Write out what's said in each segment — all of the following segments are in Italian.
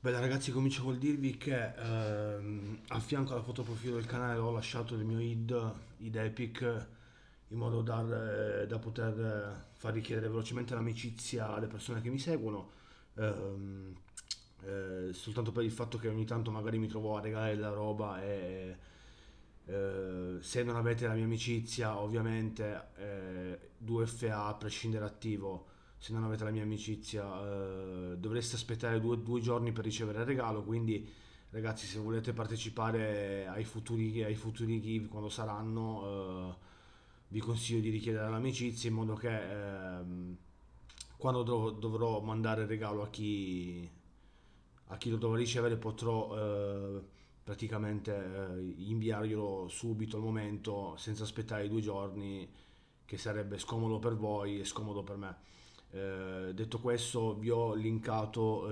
Bella ragazzi, comincio col dirvi che a fianco alla foto profilo del canale ho lasciato il mio id Epic in modo da poter far richiedere velocemente l'amicizia alle persone che mi seguono, ehm, soltanto per il fatto che ogni tanto magari mi trovo a regalare della roba e se non avete la mia amicizia ovviamente 2FA a prescindere attivo. Se non avete la mia amicizia dovreste aspettare due giorni per ricevere il regalo, quindi ragazzi, se volete partecipare ai futuri give quando saranno, vi consiglio di richiedere l'amicizia in modo che quando dovrò mandare il regalo a chi lo dovrà ricevere potrò praticamente inviarglielo subito al momento senza aspettare i 2 giorni, che sarebbe scomodo per voi e scomodo per me. Detto questo, vi ho linkato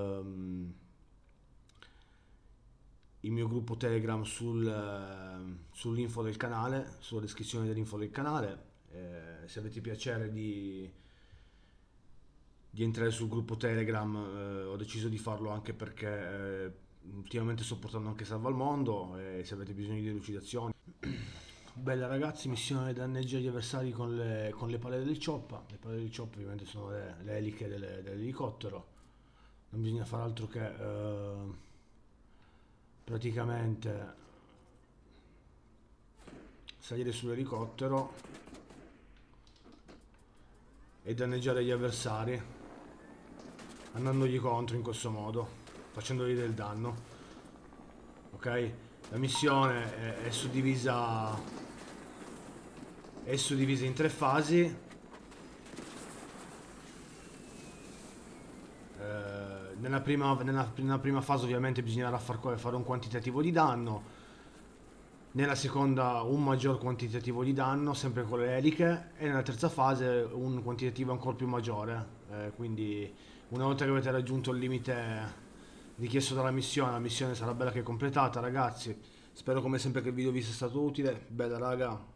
il mio gruppo Telegram sull'info del canale, sulla descrizione dell'info del canale. Se avete piacere di entrare sul gruppo Telegram, ho deciso di farlo anche perché ultimamente sto portando anche Salva al Mondo e se avete bisogno di delucidazioni. Bella ragazzi, missione danneggia gli avversari con le palle del choppa. Le palle del choppa ovviamente sono le eliche dell'elicottero. Non bisogna fare altro che praticamente salire sull'elicottero e danneggiare gli avversari andandogli contro in questo modo, facendogli del danno. Ok? La missione è suddivisa in 3 fasi. Nella prima fase ovviamente bisognerà fare un quantitativo di danno, nella seconda un maggior quantitativo di danno sempre con le eliche e nella terza fase un quantitativo ancora più maggiore. Quindi una volta che avete raggiunto il limite richiesto dalla missione, la missione sarà bella che è completata ragazzi. Spero come sempre che il video vi sia stato utile. Bella raga.